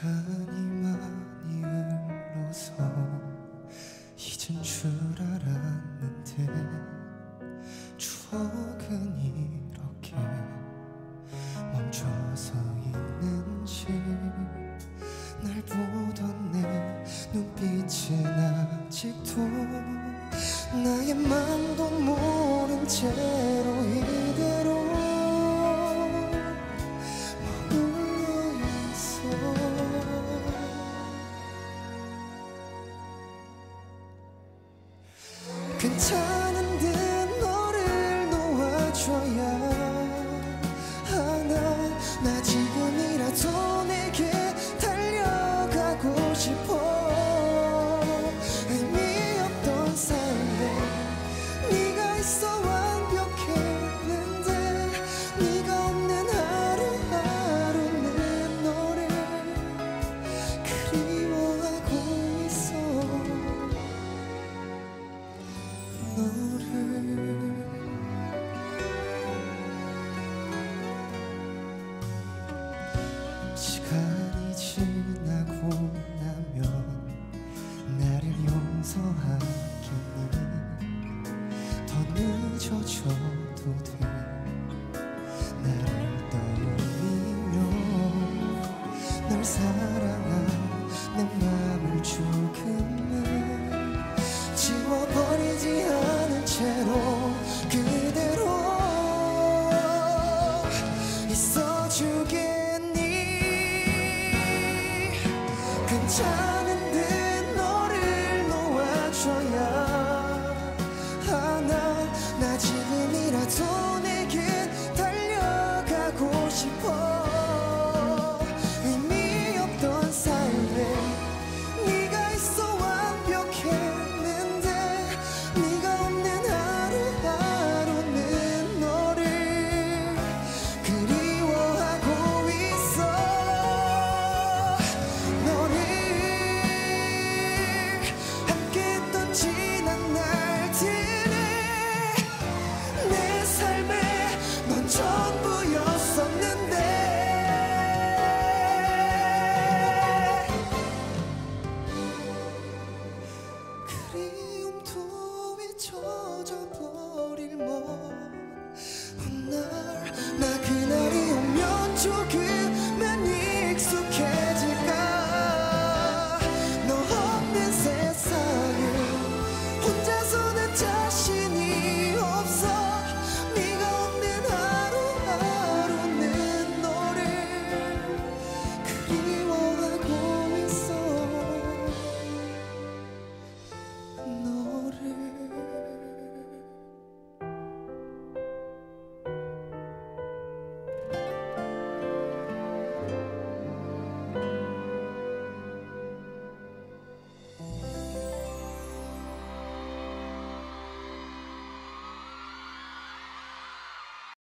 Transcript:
시간이 많이 흘러서 잊은 줄 알았는데 추억은 이렇게 멈춰서 있는지 날 보던 내 눈빛은 아직도 나의 맘도 모른 채로 이대로 머물러 있어. 괜찮은 듯 너를 놓아줘야 하나. 나 지금이라도 내게 달려가고 싶어. 의미 없던 삶에 네가 있어 완벽했는데 네가 없는 하루하루는 너를 그리워하고 있어. 너를 시간이 지나고 나면 나를 용서하겠니? 더 늦어져도 돼. 나를 떠올리며 널 사랑한 내 맘을 조금은 지워버리지 않은 채로 그대로 있어주겠니? 괜찮아.